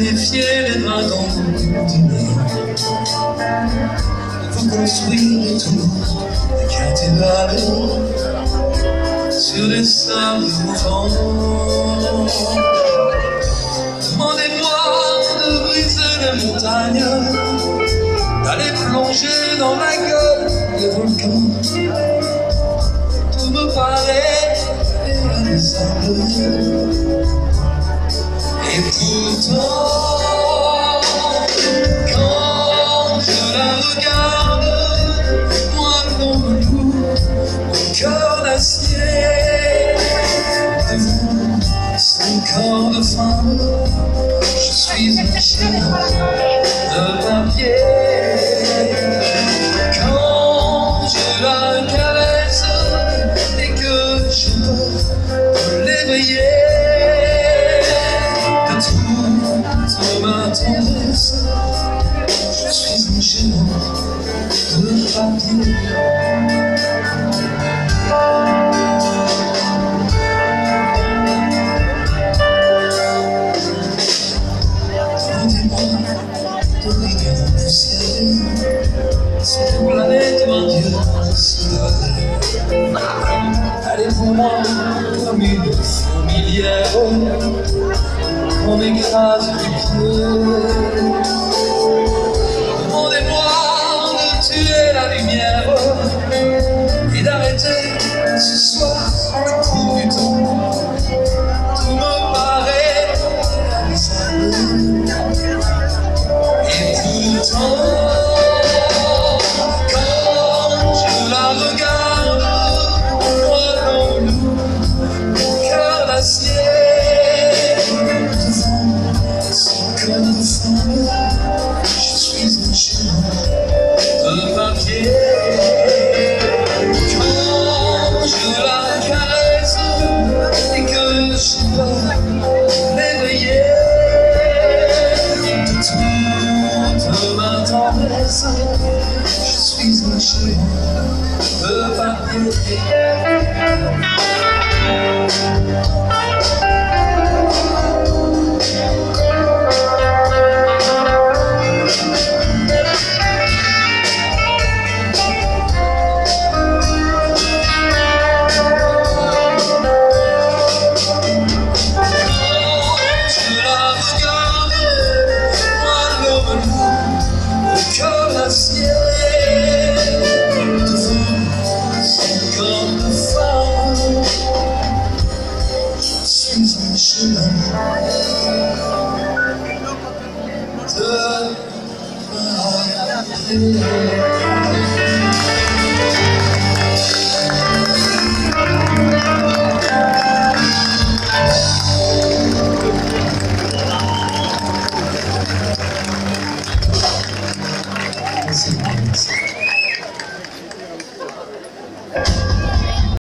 défier les dragons du néant. Vous construire des tours, des cathédrales sur les sables mouvants. Demandez-moi de briser les montagnes, d'aller plonger dans la gueule des volcans. Tout me paraît irréalisable. Et pourtant, quand je la regarde, moi comme loup, mon cœur d'acier, devant son corps de femme, je suis une chair de papier. Quand je la caresse et que je peux l'éveiller de toute ma tendresse, je suis un géant de papier. Demandez-moi de briller dans le ciel, sur une planète où un dieu se révèle. Elle est pour moi comme une fourmilière qu'on écrase du pied. Demandez-moi de tuer la lumière et d'arrêter ce soir le cours du temps. Tout me paraît réalisable. Et pourtant, quand je la regarde, moi comme loup, mon cœur d'acier, devant son cœur de femme, je suis un géant de papier. Quand je la caresse et que je peux l'éveiller de toute ma tendresse, je suis un géant de papier. De